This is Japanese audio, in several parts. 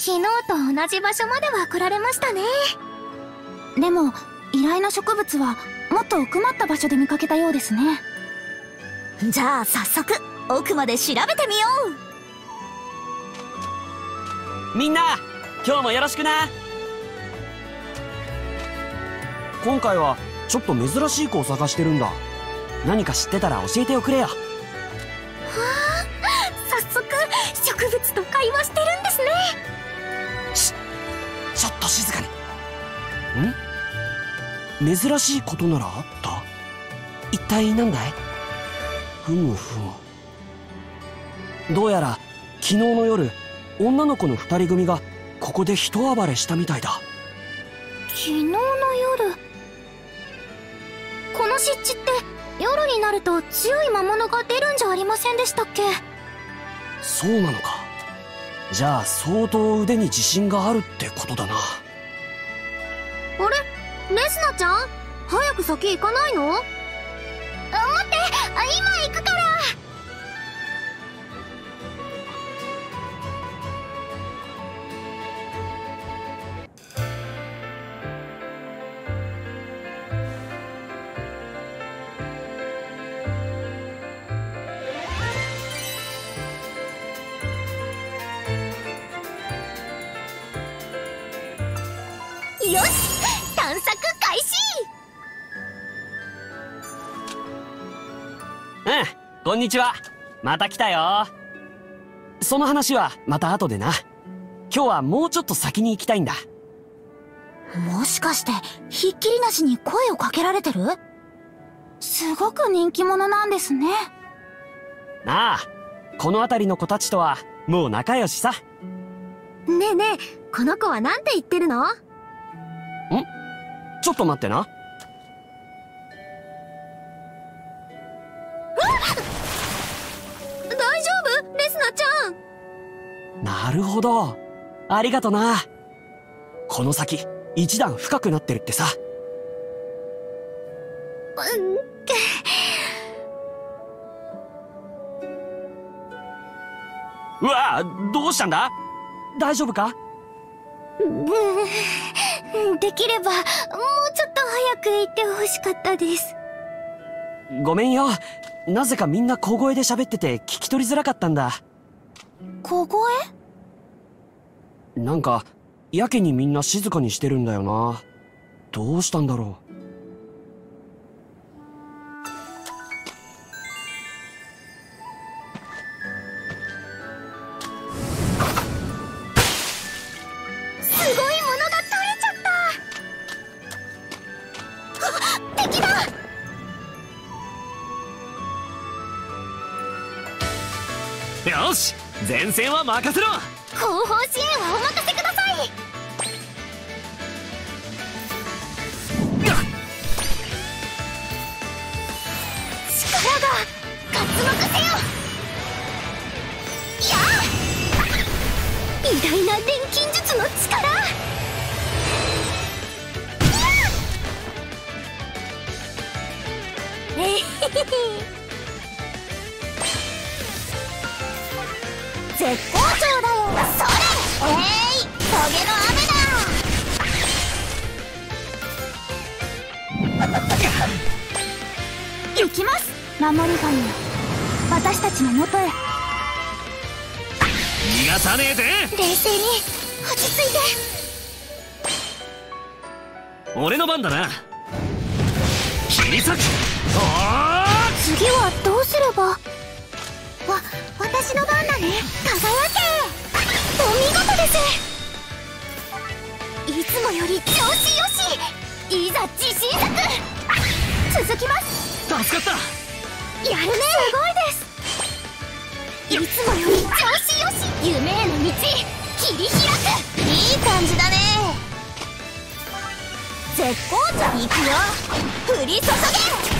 昨日と同じ場所までは来られましたね。 でも依頼の植物はもっと奥まった場所で見かけたようですね。 じゃあ早速奥まで調べてみよう。みんな今日もよろしくな。今回はちょっと珍しい子を探してるんだ。何か知ってたら教えておくれよ。 早速植物と会話してるんですね。 ちょっと静かに。珍しいことならあった？一体なんだい？ふむふむ。どうやら昨日の夜女の子の二人組がここで一暴れしたみたいだ。 昨日の夜。この湿地って夜になると強い魔物が出るんじゃありませんでしたっけ？ そうなのか。じゃあ相当腕に自信があるってことだな。 あれ、レスナちゃん、早く先行かないの？待って、今行くから。よし、探索開始。 こんにちは。また来たよ。その話はまた後でな。今日はもうちょっと先に行きたいんだ。 もしかしてひっきりなしに声をかけられてる？ すごく人気者なんですね。 なあ、この辺りの子たちとはもう仲良しさ。 ねえねえ、この子はなんて言ってるの？ ちょっと待ってな。 大丈夫？レスナちゃん。 なるほど。ありがとな。この先一段深くなってるってさ。うわぁ、どうしたんだ？大丈夫か？ できればもうちょっと早く行ってほしかったです。 ごめんよ。なぜかみんな小声で喋ってて聞き取りづらかったんだ。 小声？ なんかやけにみんな静かにしてるんだよな。どうしたんだろう。よし、前線は任せろ。 後方支援はお任せください。力が活目せよ。やあ、偉大な錬金術の力。 絶好調だよ。それ、トゲの雨だ。 行きます、守り神よ。私たちの元へ。 逃がさねえぜ。 冷静に落ち着いて。 俺の番だな。切り裂く。 次はどうすれば。私の番だね。輝け。お見事です。いつもより調子よし。いざ自信作。続きます。 助かった。 やるね。すごいです。いつもより調子よし。夢への道切り開く。 いい感じだね。絶好調。いくよ。降り注げ。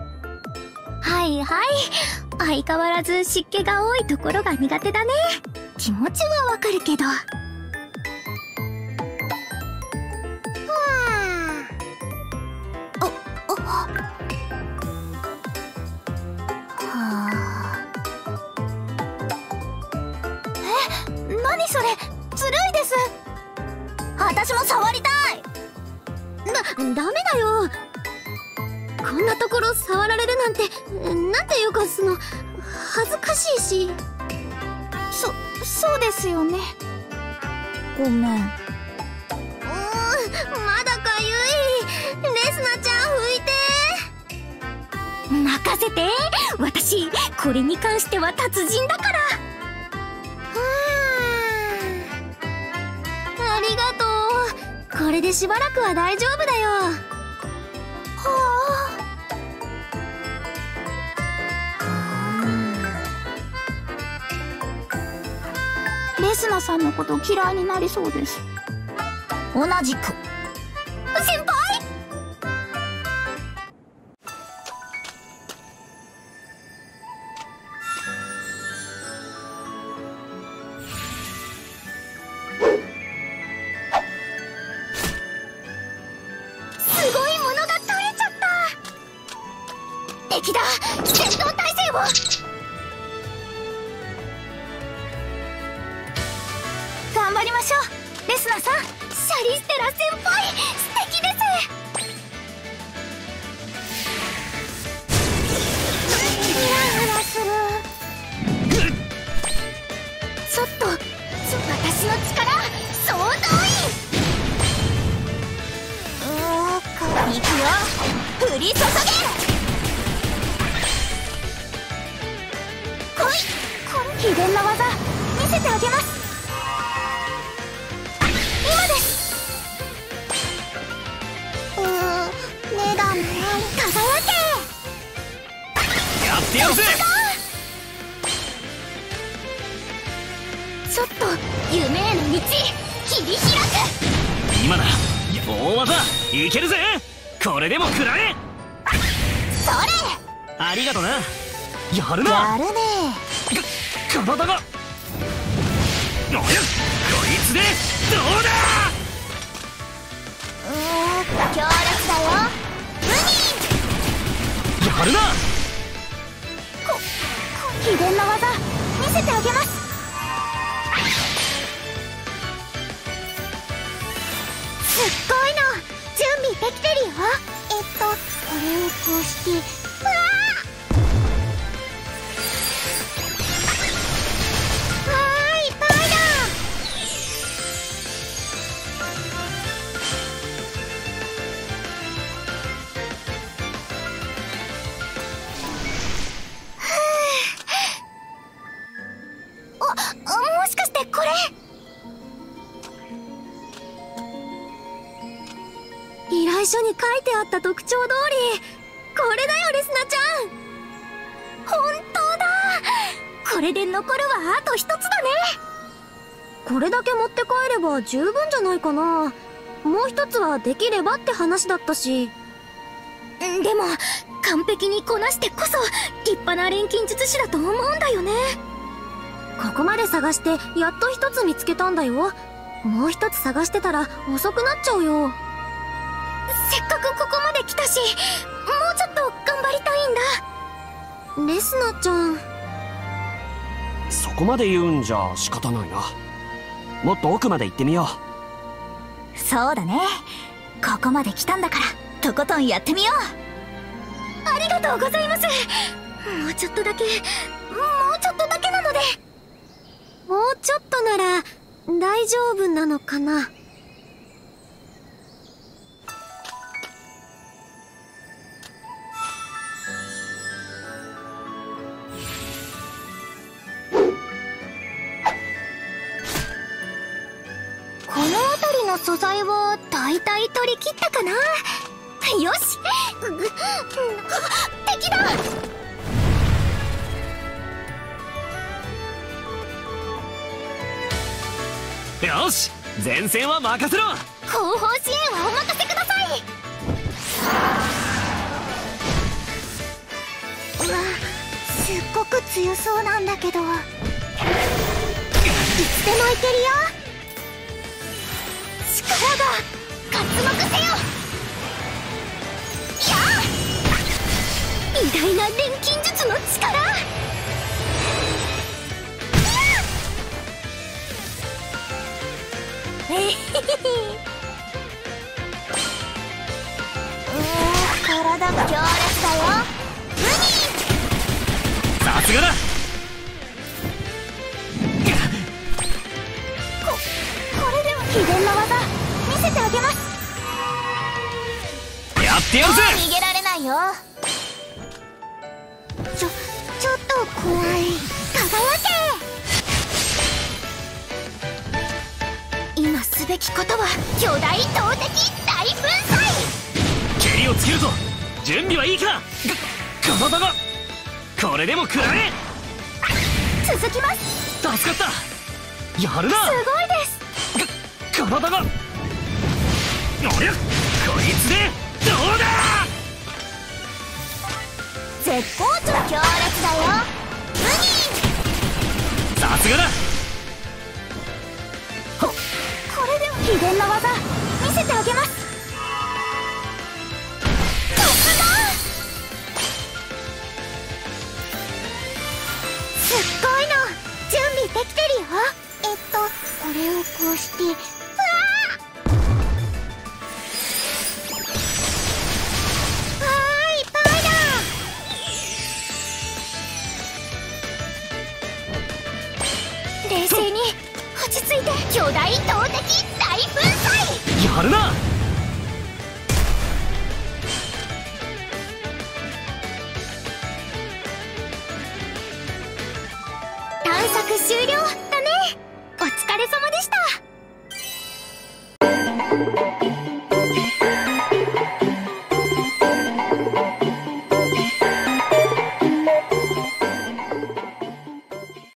はいはい、相変わらず湿気が多いところが苦手だね。 気持ちはわかるけど。 何それ、ずるいです。私も触りたい。 ダメだよ。こんなところ触られるなんて、なんていうか恥ずかしいし。 そうですよね。ごめん。 まだかゆい。レスナちゃん拭いて。任せて。私これに関しては達人だから。ありがとう。これでしばらくは大丈夫だよ。 レスナさんのこと嫌いになりそうです。同じく。 先輩。すごいものが取れちゃった。敵だ。戦闘態勢を。 頑張りましょう、レスナさん。 シャリステラ先輩、素敵です。フラフラする。ちょっと私の力総動員。いくよ、降り注げ。 こ秘伝の技見せてあげます。 メダム輝け。 やってやるぜ。 ちょっと夢への道切り開く。 今だ、大技いけるぜ。これでも食らえ。 それ。 ありがとな。やるな。 やるね。 体が。こいつでどうだ。 強烈だよ。 やるな。 秘伝の技見せてあげます。 すっごいの準備できてるよ。これをこうして。うわー、いっぱいだ。もしかしてこれ。依頼書に書いてあった特徴通り、これだよレスナちゃん。本当だ。これで残るはあと一つだね。これだけ持って帰れば十分じゃないかな。もう一つはできればって話だったし。でも完璧にこなしてこそ立派な錬金術師だと思うんだよね。ここまで探してやっと一つ見つけたんだよ。もう一つ探してたら遅くなっちゃうよ。せっかくここまで来たし、もうちょっと頑張りたいんだ。レスナちゃん。 そこまで言うんじゃ仕方ないな。もっと奥まで行ってみよう。そうだね。ここまで来たんだからとことんやってみよう。 ありがとうございます。もうちょっとだけなので。もうちょっとなら大丈夫なのかな。この辺りの素材は大体取り切ったかな。よし。敵だ。 よし、前線は任せろ。 後方支援はお任せください。うわ、すっごく強そうなんだけど。 いつでもいけるよ。力が刮目せよ。やあ、偉大な錬金術の力。えへへへ。体が強烈だよ。ウニさすがだ。 これでも秘伝の技見せてあげます。 やってやるぜ。 逃げられないよ。ちょっと怖い。輝け。今すべきことは巨大投擲大粉砕。 蹴りをつけるぞ。準備はいいか。体がこれでも食らえ。 続きます。 助かった。やるな。 すごいです。 体がおりゃ、こいつでどうだ。 絶好調。強烈だよ。ウニさすがだ。 これでも秘伝の技見せてあげます。さすが。すっごいの準備できてるよ。これをこうして、うわーいっぱいだ。冷静に落ち着いて。巨大投擲大粉砕。 やるな。 探索終了だね。お疲れ様でした。